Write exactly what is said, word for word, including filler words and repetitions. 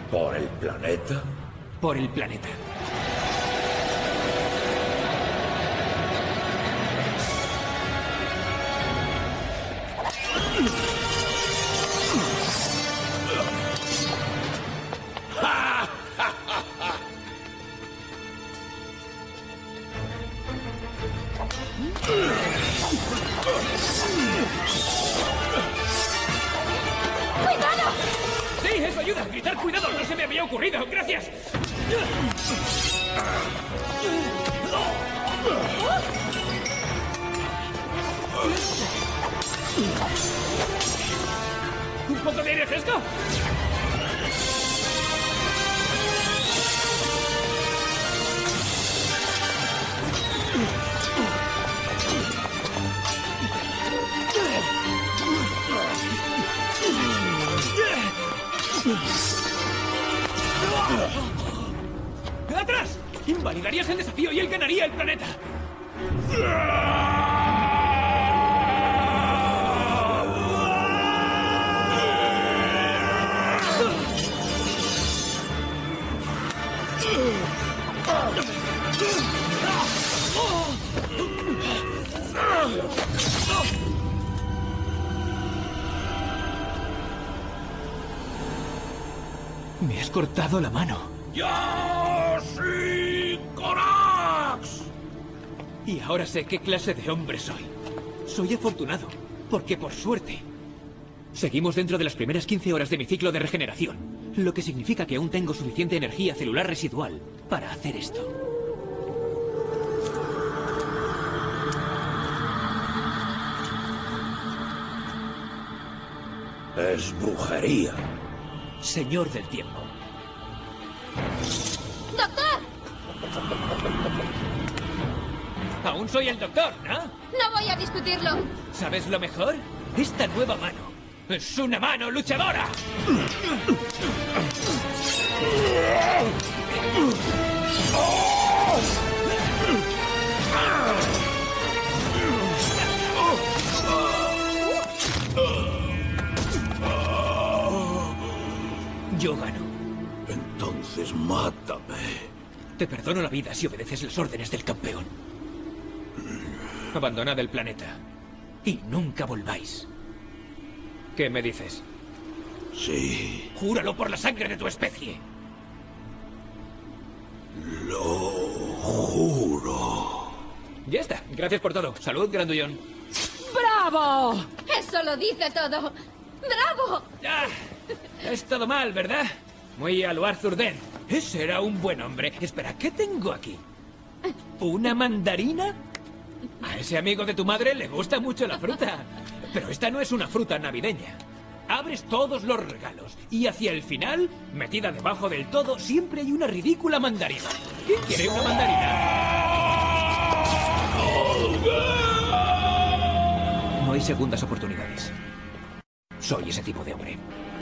¿Por el planeta? Por el planeta. ¡Cuidado! ¡Sí, eso ayuda! ¡Gritar cuidado! ¡No se me había ocurrido! ¡Gracias! ¿Un poco de aire fresco? ¡Atrás! Invalidarías el desafío y él ganaría el planeta. Me has cortado la mano. ¡Yo soy Corax! Y ahora sé qué clase de hombre soy. Soy afortunado, porque por suerte seguimos dentro de las primeras quince horas de mi ciclo de regeneración, lo que significa que aún tengo suficiente energía celular residual para hacer esto. Es brujería. Señor del tiempo. ¡Doctor! Aún soy el doctor, ¿no? No voy a discutirlo. ¿Sabes lo mejor? Esta nueva mano es una mano luchadora. Yo gano. Entonces mátame. Te perdono la vida si obedeces las órdenes del campeón. Abandonad el planeta. Y nunca volváis. ¿Qué me dices? Sí. Júralo por la sangre de tu especie. Lo juro. Ya está. Gracias por todo. Salud, grandullón. ¡Bravo! Eso lo dice todo. ¡Bravo! Ah, es todo mal, ¿verdad? Muy Aluar Zurden. Ese era un buen hombre. Espera, ¿qué tengo aquí? ¿Una mandarina? A ese amigo de tu madre le gusta mucho la fruta. Pero esta no es una fruta navideña. Abres todos los regalos y hacia el final, metida debajo del todo, siempre hay una ridícula mandarina. ¿Quién quiere una mandarina? No hay segundas oportunidades. Soy ese tipo de hombre.